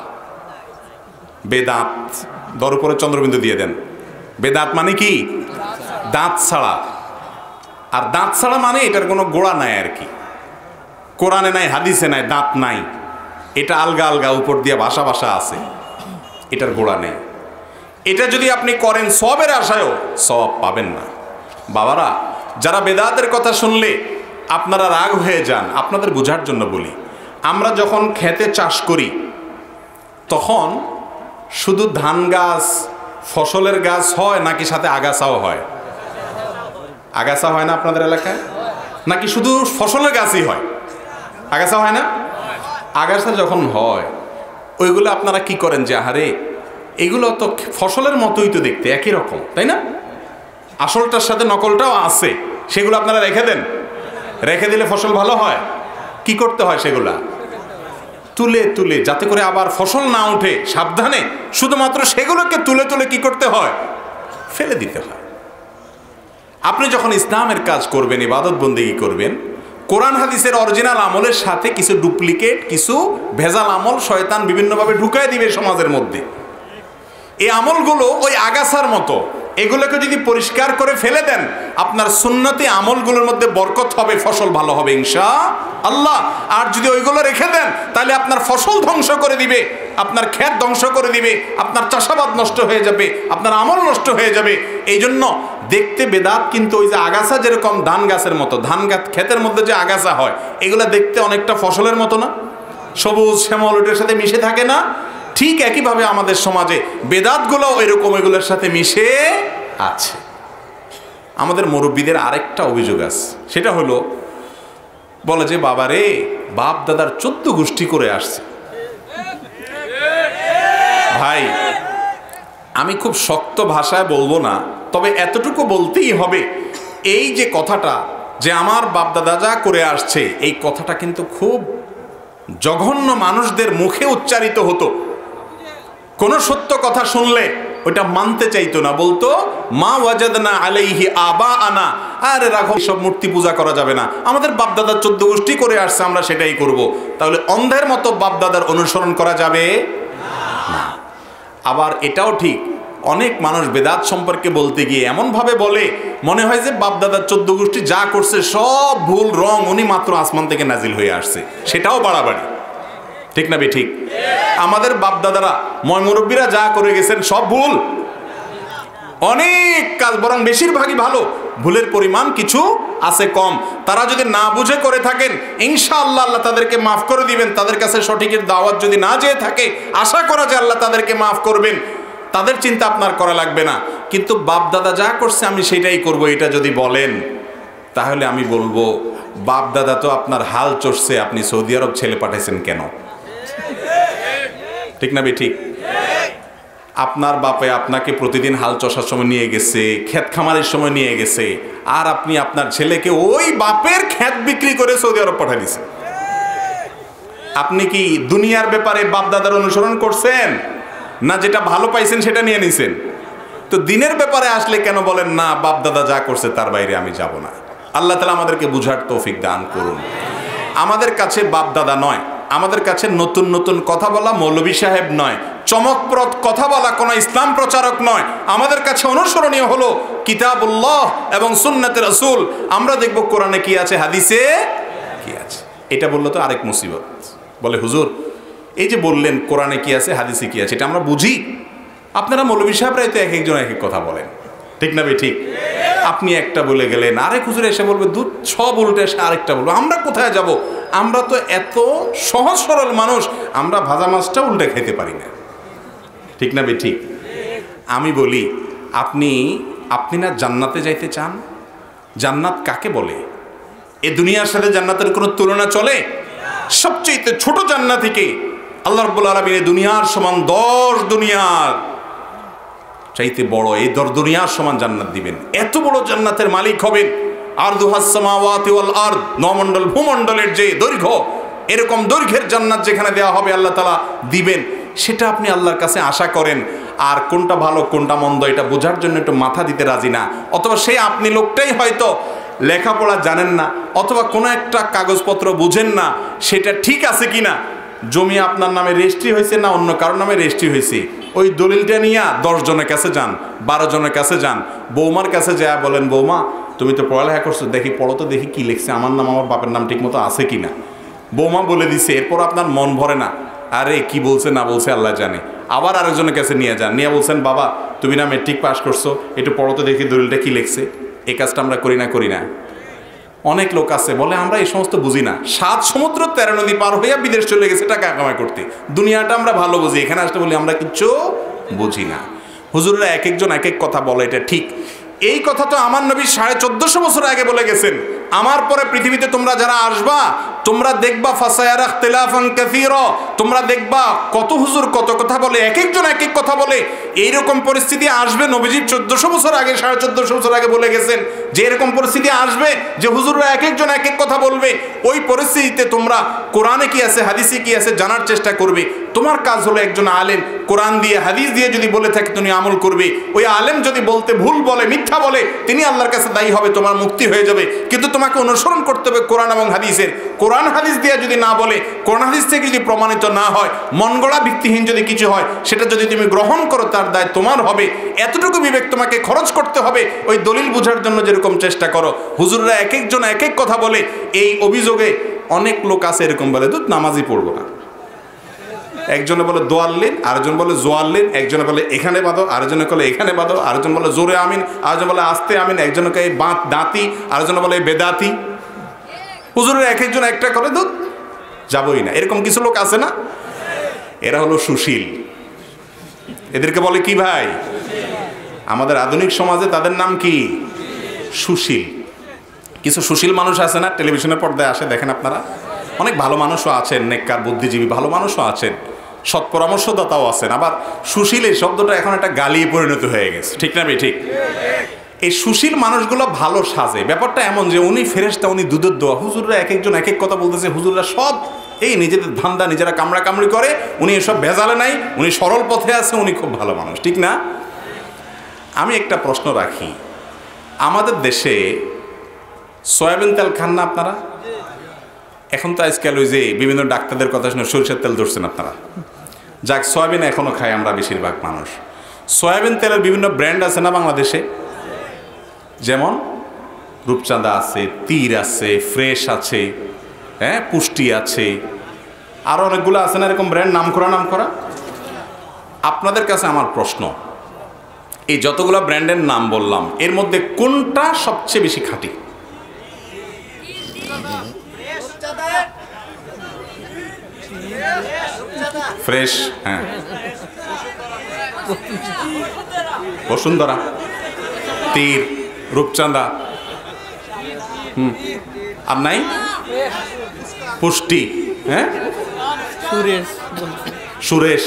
বেদাত, দর উপরে চন্দ্রবিন্দু দিয়ে দেন। বেদাত মানে কি? দাঁত ছাড়া। আর দাঁত ছাড়া মানে এটার কোনো গোড়া নাই আর কি। কোরআনে নাই, হাদিসে নাই, দাঁত নাই, এটা আলগা আলগা উপর দিয়ে ভাষা ভাষা আছে, এটার গোড়া নেই। এটা যদি আপনি করেন সবের আশায়ও সব পাবেন না। বাবারা, যারা বেদাতের কথা শুনলে আপনারা রাগ হয়ে যান, আপনাদের বোঝার জন্য বলি, আমরা যখন খেতে চাষ করি তখন শুধু ধান গাছ, ফসলের গাছ হয় নাকি সাথে আগাছাও হয়? আগাছা হয় না আপনাদের এলাকায়? নাকি শুধু ফসলের গাছই হয়, আগাছা হয় না? আগাছা যখন হয় ওইগুলো আপনারা কি করেন যে আহারে এগুলো তো ফসলের মতোই তো দেখতে, একই রকম, তাই না? আসলটার সাথে নকলটাও আছে, সেগুলো আপনারা রেখে দেন। রেখে দিলে ফসল ভালো হয়। কি করতে হয়? সেগুলা তুলে তুলে, যাতে করে আবার ফসল না ওঠে, সাবধানে শুধুমাত্র সেগুলোকে তুলে তুলে কি করতে হয়? ফেলে দিতে হয়। আপনি যখন ইসলামের কাজ করবেন, ইবাদত বন্দেগী করবেন, কোরআন হাদিসের অরিজিনাল আমলের সাথে কিছু ডুপ্লিকেট, কিছু ভেজাল আমল শয়তান বিভিন্নভাবে ঢুকায় দিবে সমাজের মধ্যে। এই আমলগুলো ওই আগাছার মতো, এগুলোকে যদি পরিষ্কার করে ফেলে দেন, আপনার সুন্নতি আমলগুলোর মধ্যে বরকত হবে, ফসল ভালো হবে ইনশাআল্লাহ। আর যদি ওইগুলো রেখে দেন তাহলে আপনার ফসল ধ্বংস করে দিবে, আপনার ক্ষেত ধ্বংস করে দিবে, আপনার চাষাবাদ নষ্ট হয়ে যাবে, আপনার আমল নষ্ট হয়ে যাবে। এই জন্য দেখতে বেদাত কিন্তু ওই যে আগাছা, যেরকম ধান গাছের মতো, ধান গাছ ক্ষেতের মধ্যে যে আগাছা হয় এগুলো দেখতে অনেকটা ফসলের মতো না, সবুজ শ্যামল, ওটার সাথে মিশে থাকে না? ঠিক একইভাবে আমাদের সমাজে বেদাতগুলো এরকম এগুলোর সাথে মিশে আছে। আমাদের মুরব্বীদের আরেকটা অভিযোগ আছে, সেটা হলো বলে যে বাবা রে, বাপ দাদার চোদ্দ গোষ্ঠী করে আসছে। ভাই, আমি খুব শক্ত ভাষায় বলবো না, তবে এতটুকু বলতেই হবে, এই যে কথাটা যে আমার বাপ দাদা যা করে আসছে, এই কথাটা কিন্তু খুব জঘন্য মানুষদের মুখে উচ্চারিত হতো। কোন সত্য কথা শুনলে ওটা মানতে চাইতো না, বলতো মা ওয়াজাদনা আলাইহি আবা আনা, আরে রাখো, সব মূর্তি পূজা করা যাবে না, আমাদের বাপদাদার চোদ্দ গোষ্ঠী করে আসছে, আমরা সেটাই করব। তাহলে অন্ধের মতো বাপদাদার অনুসরণ করা যাবে না। আবার এটাও ঠিক, অনেক মানুষ বেদাত সম্পর্কে বলতে গিয়ে এমনভাবে বলে মনে হয় যে বাপদাদার চোদ্দ গোষ্ঠী যা করছে সব ভুল, রং উনি মাত্র আসমান থেকে নাজিল হয়ে আসছে, সেটাও বাড়াবাড়ি। ঠিক না বে ঠিক? আমাদের বাপ দাদারা, ময় মুরব্বীরা যা করে গেছেন সব ভুল, অনেক কাজ বরং বেশিরভাগই ভালো, ভুলের পরিমাণ কিছু আছে কম। তারা যদি না বুঝে করে থাকেন ইনশাআল্লাহ আল্লাহ তাদেরকে মাফ করে দিবেন। তাদের কাছে সঠিকের দাওয়াত যদি না যেয়ে থাকে, আশা করা যায় আল্লাহ তাদেরকে মাফ করবেন, তাদের চিন্তা আপনার করা লাগবে না। কিন্তু বাপ দাদা যা করছে আমি সেটাই করব, এটা যদি বলেন তাহলে আমি বলবো বাপ দাদা তো আপনার হাল চষছে, আপনি সৌদি আরব ছেলে পাঠাইছেন কেন? ঠিক না বে ঠিক? আপনার বাপে আপনাকে প্রতিদিন হাল চষার সময় নিয়ে গেছে, ক্ষেত খামারের সময় নিয়ে গেছে, আর আপনি আপনার ছেলেকে ওই বাপের ক্ষেত বিক্রি করে সৌদি আরব পাঠিয়ে দিয়েছেন। আপনি কি দুনিয়ার ব্যাপারে বাপ দাদার অনুসরণ করছেন, না যেটা ভালো পাইছেন সেটা নিয়ে নিছেন? তো দিনের ব্যাপারে আসলে কেন বলেন না বাপ দাদা যা করছে তার বাইরে আমি যাব না? আল্লাহ তাআলা আমাদেরকে বুঝার তৌফিক দান করুন। আমাদের কাছে বাপ দাদা নয়, আমাদের কাছে নতুন নতুন কথা বলা মৌলভী সাহেব নয়, চমকপ্রদ কথা বলা কোনো ইসলাম প্রচারক নয়। আমাদের কাছে অনুসরণীয় হলো কিতাবুল্লাহ এবং সুন্নাতে রাসূল। আমরা দেখব কোরআনে কি আছে, হাদিসে কি আছে। এটা বললে তো আরেক মুসিবত। বলে হুজুর এই যে বললেন কোরআনে কি আছে হাদিসে কি আছে, এটা আমরা বুঝি। আপনারা মৌলভী সাহেবরাই তো এক একজন এক এক কথা বলেন, ঠিক না ভাই? ঠিক। আপনি একটা বলে গেলেন, আরেক হুজুর এসে বলবে দু সব উল্টে এসে আরেকটা বলবো। আমরা কোথায় যাব? আমরা তো এত সহজ সরল মানুষ, আমরা ভাজা মাছটা উল্টে খেতে পারি না, ঠিক না ভাই? ঠিক। আমি বলি আপনি আপনি না জান্নাতে যাইতে চান? জান্নাত কাকে বলে? এ দুনিয়ার সাথে জান্নাতের কোনো তুলনা চলে? সবচেয়ে ছোট জান্নাতিকে আল্লাহ রাব্বুল আলামিন এই দুনিয়ার সমান দশ দুনিয়ার চাইতে বড়, এই দর দুনিয়ার সমান জান্নাত দিবেন। এত বড় জান্নাতের মালিক হবেন। আরদুহাস সামাওয়াতি ওয়াল আরদ, নমণ্ডল ভূমণ্ডলের যে দৈর্ঘ্য, এরকম দৈর্ঘ্যের জান্নাত যেখানে দেওয়া হবে আল্লাহ তাআলা দিবেন। সেটা আপনি আল্লাহর কাছে আশা করেন, আর কোনটা ভালো কোনটা মন্দ এটা বোঝার জন্য একটু মাথা দিতে রাজি না। অথবা সে আপনি লোকটাই হয়তো লেখাপড়া জানেন না, অথবা কোনো একটা কাগজপত্র বুঝেন না সেটা ঠিক আছে কিনা, জমি আপনার নামে রেজিস্ট্রি হয়েছে না অন্য কারোর নামে রেজিস্ট্রি হয়েছে, ওই দলিলটা নিয়ে দশ জনের কাছে যান, বারো জনের কাছে যান, বৌমার কাছে যা বলেন বৌমা তুমি তো পড়ালেখা করছো, দেখি পড়ো তো দেখি কি লিখছে, আমার নাম আমার বাপের নাম ঠিক মতো আছে কিনা। বৌমা বলে দিছে, এরপর আপনার মন ভরে না, আরে কি বলছে না বলছে আল্লাহ জানে। আবার আরেকজনের কাছে নিয়ে যান, নিয়ে বলছেন বাবা তুমি না মেট্রিক পাস করছো, একটু পড়ো তো দেখি দলিলটা কি লিখছে। এই কাজটা আমরা করি না করি না? অনেক লোক আছে বলে আমরা এই সমস্ত বুঝি না। সাত সমুদ্র তেরো নদী পার হইয়া বিদেশ চলে গেছে টাকা কামাই করতে। দুনিয়াটা আমরা ভালো বুঝি, এখানে আসতে বলি আমরা কিচ্ছু বুঝি না। হুজুররা এক একজন এক এক কথা বলে, এটা ঠিক। এই কথা তো আমার নবী সাড়ে চোদ্দশো বছর আগে বলে গেছেন, আমার পরে পৃথিবীতে তোমরা যারা আসবা তোমরা দেখবা ফাসায়ারা ইখতিলাফান কাসীরা, তোমরা দেখবা কত হুজুর কত কথা বলে, এক একজন এক এক কথা বলে। এইরকম পরিস্থিতি আসবে, নবীজি চোদ্দশো বছর আগে সাড়ে চোদ্দশো বছর আগে বলে গেছেন যে এরকম পরিস্থিতি আসবে যে হুজুররা এক একজন এক এক কথা বলবে। ওই পরিস্থিতিতে তোমরা কোরআনে কি আছে হাদিসে কি আছে জানার চেষ্টা করবে। তোমার কাজ হলো একজন আলেম কোরআন দিয়ে হাদিস দিয়ে যদি বলে থাকে তুমি আমল করবে। ওই আলেম যদি বলতে ভুল বলে মিথ্যা বলে তিনি আল্লাহর কাছে দায়ী হবে, তোমার মুক্তি হয়ে যাবে। কিন্তু তোমাকে অনুসরণ করতে হবে কোরআন এবং হাদিসের। কোরআন হাদিস দিয়ে যদি না বলে, কোরআন হাদিস থেকে যদি প্রমাণিত না হয়, মন গড়া ভিত্তিহীন যদি কিছু হয়, সেটা যদি তুমি গ্রহণ করো তার দায় তোমার হবে। এতটুকু বিবেক তোমাকে খরচ করতে হবে ওই দলিল বোঝার জন্য যেরকম চেষ্টা করো। হুজুররা এক একজন এক এক কথা বলে, এই অভিযোগে অনেক লোক আছে এরকম বলে দুধ নামাজই পড়বো না। একজনে বলে দোয়াল্লিন, আরেকজন বলে জোয়াল্লিন, একজনে বলে এখানে বাঁধো, আরেকজনে বলে এখানে বাঁধো, আরেকজন বলে জোরে আমিন, আরেকজন বলে আস্তে আমিন, একজনকে এই বাঁধ দাঁতি, আরেকজন বলে বেদাতি। হুজুরের এক একজন একটা করে দুধ যাবই না। এরকম কিছু লোক আছে না? এরা হলো সুশীল। এদেরকে বলে কি ভাই? আমাদের আধুনিক সমাজে তাদের নাম কি? সুশীল। কিছু সুশীল মানুষ আছে না, টেলিভিশনের পর্দায় আসে, দেখেন আপনারা, অনেক ভালো মানুষও আছেন, নেককার বুদ্ধিজীবী ভালো মানুষও আছেন, সৎ পরামর্শদাতাও আছেন। আবার সুশীল এই শব্দটা এখন একটা গালি পরিণত হয়ে গেছে, ঠিক না ভাই? ঠিক। এই সুশীল মানুষগুলো ভালো সাজে। ব্যাপারটা এমন যে উনি ফেরেশতা, উনি দুধের দোয়া। হুজুররা এক একজন এক এক কথা বলতেছে, হুজুররা সব এই নিজেদের ধান্দা নিজেরা কামড়া কামড়ি করে, উনি এসব ভেজালে নাই, উনি সরল পথে আছে, উনি খুব ভালো মানুষ, ঠিক না? আমি একটা প্রশ্ন রাখি, আমাদের দেশে সয়াবিন তেল খান না আপনারা? এখন তো আজকাল ওই যে বিভিন্ন ডাক্তারদের কথা শুনে সরিষার তেল ধরছেন আপনারা। যাক, সয়াবিন এখনও খাই আমরা বেশিরভাগ মানুষ। সয়াবিন তেলের বিভিন্ন ব্র্যান্ড আছে না বাংলাদেশে? যেমন রূপচাঁদা আছে, তীর আছে, ফ্রেশ আছে, হ্যাঁ পুষ্টি আছে, আরও অনেকগুলো আছে না এরকম ব্র্যান্ড, নাম করা নাম করা। আপনাদের কাছে আমার প্রশ্ন, এই যতগুলো ব্র্যান্ডের নাম বললাম এর মধ্যে কোনটা সবচেয়ে বেশি খাঁটি? ফ্রেশ, হ্যাঁ। বসুন্ধরা, তীর, রূপচাঁদা, হুম, আর নাই পুষ্টি, হ্যাঁ সুরেশ।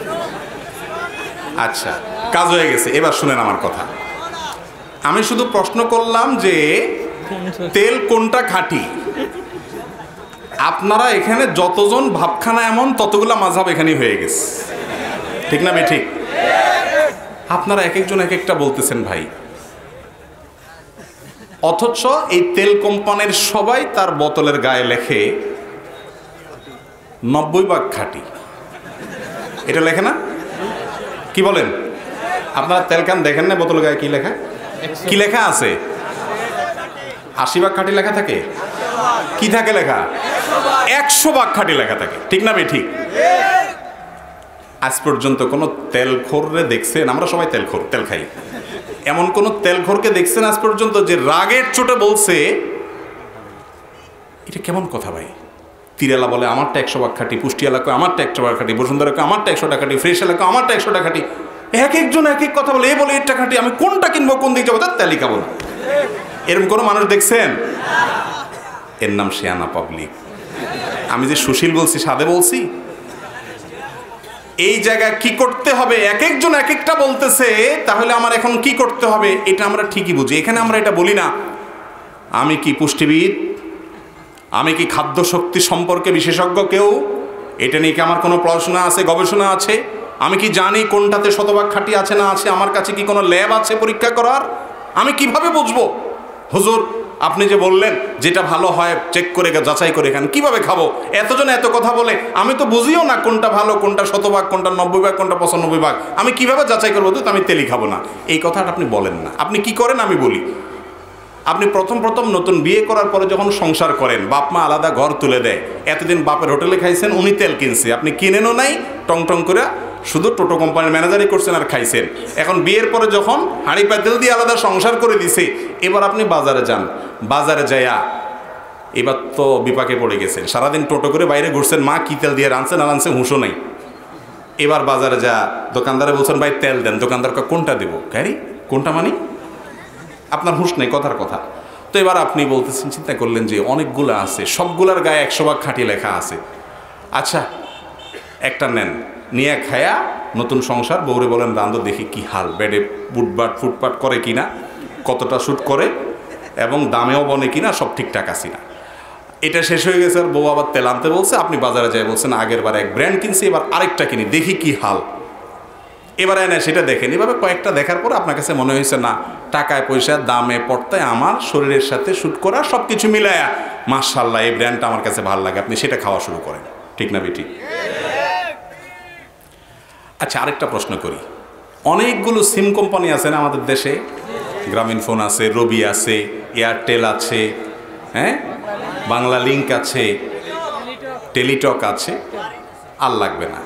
আচ্ছা, কাজ হয়ে গেছে। এবার শুনেন আমার কথা। আমি শুধু প্রশ্ন করলাম যে তেল কোনটা খাঁটি। আপনারা এখানে যতজন ভাবখানা এমন ততগুলা মাযহাব এখানেই হয়ে গেছে, ঠিক না ভাই? ঠিক। আপনারা এক একজন এক একটা বলতেছেন ভাই, অথচ এই তেল কোম্পানির সবাই তার বোতলের গায়ে লেখে নব্বই ভাগ খাঁটি। এটা লেখে না? কি বলেন? আপনারা তেল কান দেখেন না বোতল গায়ে কি লেখা? কি লেখা আছে? আশি ভাগ খাঁটি লেখা থাকে। কি থাকে লেখা? একশো ভাগ খাঁটি লেখা থাকে। ঠিক না বে ঠিক? আজ পর্যন্ত কোনো তেলখোররে দেখছেন? আমরা সবাই তেলখোর, তেল খাই। এমন কোন তেলখোরকে দেখছেন আজ পর্যন্ত যে রাগের চোটে বলছে এটা কেমন কথা ভাই? তিরালা বলে আমারটা একশো ভাগ খাঁটি, পুষ্টি এলাকা আমারটা একশো ভাগ খাঁটি, বসুন্ধরা আমারটা একশো টাকা খাঁটি, ফ্রেশ এলাকা আমারটা একশো টাকা খাঁটি। এক একজন এক এক কথা বলে, এ বলে এটা খাঁটি, আমি কোনটা কিনবো, কোন দিকে যাবো, তার তেলই খাবো না। এরকম কোনো মানুষ দেখছেন? এর নাম শেয়ানা পাবলিক। আমি যে সুশীল বলছি, সাদে বলছি? এই জায়গায় কি করতে হবে? এক একজন এক একটা বলতেছে, তাহলে আমার এখন কি করতে হবে এটা আমরা ঠিকই বুঝি। এখানে আমরা এটা বলি না আমি কি পুষ্টিবিদ, আমি কি খাদ্য শক্তি সম্পর্কে বিশেষজ্ঞ কেউ, এটা নিয়ে কি আমার কোনো পড়াশোনা আছে, গবেষণা আছে, আমি কি জানি কোনটাতে শতভাগ খাঁটি আছে না আছে, আমার কাছে কি কোনো ল্যাব আছে পরীক্ষা করার, আমি কিভাবে বুঝবো? হুজুর আপনি যে বললেন যেটা ভালো হয় চেক করে যাচাই করে খান, কিভাবে খাবো? এতজন এত কথা বলে, আমি তো বুঝিও না কোনটা ভালো, কোনটা শতভাগ, কোনটা নব্বই ভাগ, কোনটা পঁচানব্বই ভাগ, আমি কিভাবে যাচাই করবো? তো আমি তেলই খাবো না। এই কথাটা আপনি বলেন না। আপনি কি করেন আমি বলি। আপনি প্রথম প্রথম নতুন বিয়ে করার পরে যখন সংসার করেন, বাপ মা আলাদা ঘর তুলে দেয়। এতদিন বাপের হোটেলে খাইছেন, উনি তেল কিনছে, আপনি কিনেনও নাই, টং টং করে শুধু টোটো কোম্পানির ম্যানেজারই করছেন আর খাইছেন। এখন বিয়ের পরে যখন হাঁড়ি পাতিল দিয়ে আলাদা সংসার করে দিছে, এবার আপনি বাজারে যান, বাজারে যাইয়া এবার তো বিপাকে পড়ে গেছেন। সারাদিন টোটো করে বাইরে ঘুরছেন, মা কি তেল দিয়ে রাঁধছেন আর রাঁধছে হুঁশো নেই। এবার বাজারে যা দোকানদারে বলছেন ভাই তেল দেন, দোকানদার কোনটা দেবো, ক্যারি কোনটা মানে আপনার হুঁশ নেই, কথার কথা। তো এবার আপনি বলতেছেন, চিন্তা করলেন যে অনেকগুলো আছে, সবগুলার গায়ে একশো ভাগ খাঁটি লেখা আছে, আচ্ছা একটা নেন, নিয়ে খায়া নতুন সংসার, বউরে বলেন রান্ধো দেখি কি হাল, বেডে বুটবাট ফুটপাট করে কিনা, কতটা শ্যুট করে এবং দামেও বনে কিনা, সব ঠিকঠাক আছে না। এটা শেষ হয়ে গেছে, আর বউ আবার তেল আনতে বলছে, আপনি বাজারে যাই বলছেন আগের বার এক ব্র্যান্ড কিনছি, এবার আরেকটা কিনি দেখি কি হাল। এবার এনে সেটা দেখেন, এভাবে কয়েকটা দেখার পর আপনার কাছে মনে হয়েছে না টাকায় পয়সা দামে পড়তায় আমার শরীরের সাথে শ্যুট করা সব কিছু মিলায়া মাশাআল্লাহ এই ব্র্যান্ডটা আমার কাছে ভালো লাগে, আপনি সেটা খাওয়া শুরু করেন। ঠিক না বেটি? আচ্ছা আরেকটা প্রশ্ন করি, অনেকগুলো সিম কোম্পানি আছে না আমাদের দেশে, গ্রামীণ ফোন আছে, রবি আছে, এয়ারটেল আছে, হ্যাঁ বাংলা লিঙ্ক আছে, টেলিটক আছে, আর লাগবে না,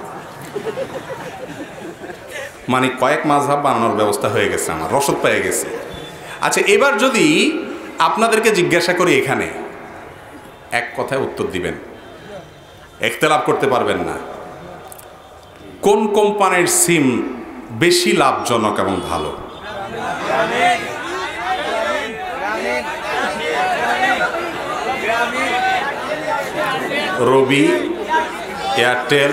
মানে কয়েক মাযহাব বানানোর ব্যবস্থা হয়ে গেছে, আমার রসদ পেয়ে গেছে। আচ্ছা এবার যদি আপনাদেরকে জিজ্ঞাসা করি, এখানে এক কথায় উত্তর দিবেন, ইখতিলাফ করতে পারবেন না, কোন কোম্পানির সিম বেশি লাভজনক এবং ভালো? রবি, এয়ারটেল।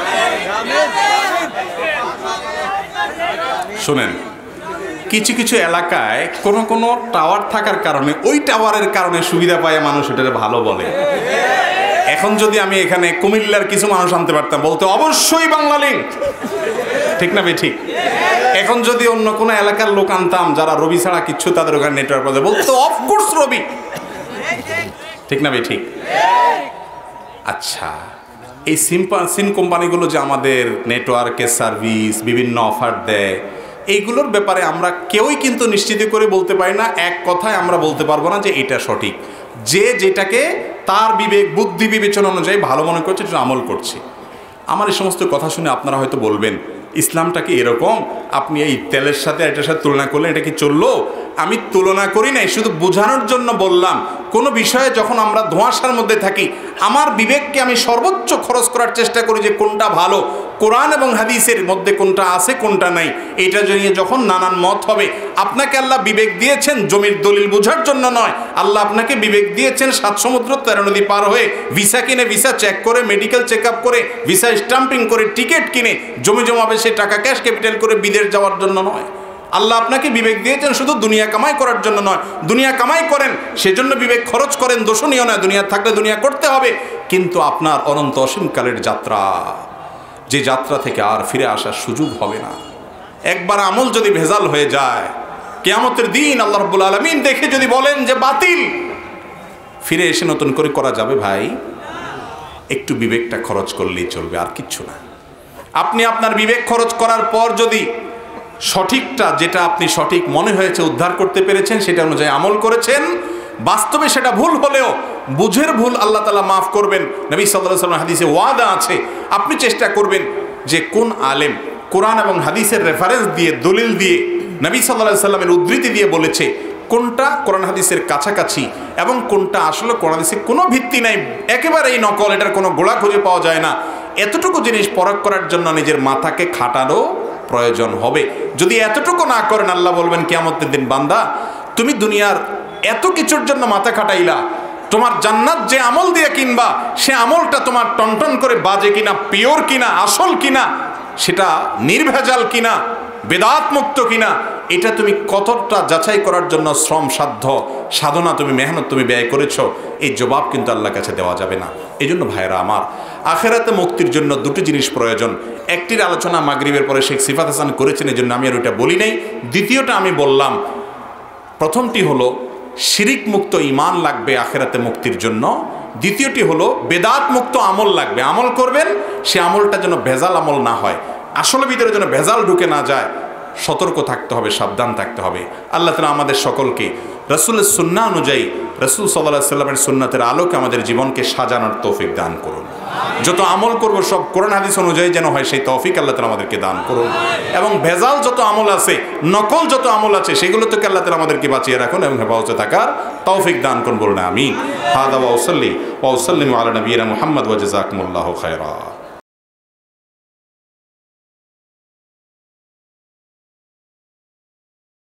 শুনেন, কিছু কিছু এলাকায় কোন কোন টাওয়ার থাকার কারণে ওই টাওয়ারের কারণে সুবিধা পায় মানুষ ওটাকে ভালো বলে। এখন যদি আমি এখানে কুমিল্লার কিছু মানুষ আনতে পারতাম, বলতে অবশ্যই বাংলা লিঙ্ক, ঠিক না বে ঠিক? এখন যদি অন্য কোনো এলাকার লোক আনতাম যারা রবি ছাড়া কিচ্ছু তাদের ওখানে নেটওয়ার্ক পাবে, বলতো অফকোর্স রবি, ঠিক না বে ঠিক? আচ্ছা এই সিম সিম কোম্পানিগুলো যে আমাদের নেটওয়ার্কের সার্ভিস বিভিন্ন অফার দেয়, এইগুলোর ব্যাপারে আমরা কেউই কিন্তু নিশ্চিত করে বলতে পারি না, এক কথায় আমরা বলতে পারবো না যে এটা সঠিক। যে যেটাকে তার বিবেক বুদ্ধি বিবেচনা অনুযায়ী ভালো মনে করছে সেটা আমল করছে। আমার এই সমস্ত কথা শুনে আপনারা হয়তো বলবেন ইসলামটা কি এরকম, আপনি এই তেলের সাথে এটার সাথে তুলনা করলেন, এটা কি চললো? আমি তুলনা করি নাই, শুধু বোঝানোর জন্য বললাম, কোনো বিষয়ে যখন আমরা ধোঁয়াশার মধ্যে থাকি, আমার বিবেককে আমি সর্বোচ্চ খরচ করার চেষ্টা করি যে কোনটা ভালো, কোরআন এবং হাদিসের মধ্যে কোনটা আছে কোনটা নাই, এটা নিয়ে যখন নানান মত হবে, আপনাকে আল্লাহ বিবেক দিয়েছেন জমির দলিল বোঝার জন্য নয়, আল্লাহ আপনাকে বিবেক দিয়েছেন সাত সমুদ্র তেরো নদী পার হয়ে ভিসা কিনে, ভিসা চেক করে, মেডিকেল চেক আপ করে, ভিসা স্টাম্পিং করে, টিকিট কিনে, জমি জমাবে সে টাকা ক্যাশ ক্যাপিটাল করে বিদেশ যাওয়ার জন্য নয়। আল্লাহ আপনাকে বিবেক দিয়েছেন শুধু দুনিয়া কামাই করার জন্য নয়, দুনিয়া কামাই করেন সেজন্য বিবেক খরচ করেন, দোষণীয় নয়, দুনিয়া থাকলে দুনিয়া করতে হবে, কিন্তু আপনার অনন্ত অসীমকালের যাত্রা, যে যাত্রা থেকে আর ফিরে আসার সুযোগ হবে না। একবার আমল যদি ভেজাল হয়ে যায়, কিয়ামতের দিন আল্লাহ রাব্বুল আলামিন দেখে যদি বলেন যে বাতিল, ফিরে এসে নতুন করে করা যাবে ভাই? একটু বিবেকটা খরচ করলেই চলবে, আর কিচ্ছু না। আপনি আপনার বিবেক খরচ করার পর যদি সঠিকটা, যেটা আপনি সঠিক মনে হয়েছে উদ্ধার করতে পেরেছেন, সেটা অনুযায়ী আমল করেছেন, বাস্তবে সেটা ভুল হলেও বুঝের ভুল আল্লাহ তাআলা মাফ করবেন। নবী সাল্লাল্লাহু আলাইহি ওয়াসাল্লাম হাদিসে ওয়াদা আছে, আপনি চেষ্টা করবেন যে কোন আলেম কোরআন এবং হাদিসের রেফারেন্স দিয়ে, দলিল দিয়ে, নবী সাল্লাল্লাহু আলাইহি ওয়াসাল্লামের উদ্ধৃতি দিয়ে বলেছে, কোনটা কোরআন হাদিসের কাছাকাছি এবং কোনটা আসলে কোরআন হাদিসের কোনো ভিত্তি নাই, একেবারেই নকল, এটার কোনো গোড়া খুঁজে পাওয়া যায় না, এতটুকু জিনিস পরখ করার জন্য নিজের মাথাকে খাটানো প্রয়োজন হবে। যদি এতটুকু না করেন, আল্লাহ বলবেন কিয়ামতের দিন, বান্দা তুমি দুনিয়ার এত কিছুর জন্য মাথা খাটাইলা, তোমার জান্নাত যে আমল দিয়ে কিনবা, সে আমলটা তোমার টনটন করে বাজে কিনা, পিওর কিনা, আসল কিনা, সেটা নির্ভেজাল কিনা, বেদাত মুক্ত কিনা, এটা তুমি কতটা যাচাই করার জন্য শ্রম সাধ্য সাধনা তুমি মেহনত তুমি ব্যয় করেছো, এই জবাব কিন্তু আল্লাহর কাছে দেওয়া যাবে না। এই জন্য ভাইরা আমার, আখেরাতে মুক্তির জন্য দুটি জিনিস প্রয়োজন। একটির আলোচনা মাগরিবের পরে শেখ সিফাত হাসান করেছেন, এই জন্য আমি আর ওইটা বলি নাই। দ্বিতীয়টা আমি বললাম, প্রথমটি হলো শিরিক মুক্ত ঈমান লাগবে আখেরাতে মুক্তির জন্য। দ্বিতীয়টি হলো বেদাত মুক্ত আমল লাগবে। আমল করবেন, সে আমলটা যেন ভেজাল আমল না হয়, আসলে ভিতরে যেন ভেজাল ঢুকে না যায়, সতর্ক থাকতে হবে, সাবধান থাকতে হবে। আল্লাহ তাআলা আমাদের সকলকে রাসূলের সুন্নাহ অনুযায়ী, রাসূল সাল্লাল্লাহু আলাইহি ওয়াসাল্লামের সুন্নাতের আলোকে আমাদের জীবনকে সাজানোর তৌফিক দান করুন। যত আমল করব সব কোরআন হাদিস অনুযায়ী যেন হয়, সেই তৌফিক আল্লাহ তাআলা আমাদেরকে দান করুন। এবং ভেজাল যত আমল আছে, নকল যত আমল আছে, সেগুলো থেকে আল্লাহ তাআলা আমাদেরকে বাঁচিয়ে রাখুন এবং হেফাজতে থাকার তৌফিক দান করুন, বলুন আমিন। হাদা ওয়া সাল্লি ওয়া সাল্লিমু আলা নবিয়িনা মুহাম্মদ ওয়া জাযাকুমুল্লাহু খায়রা।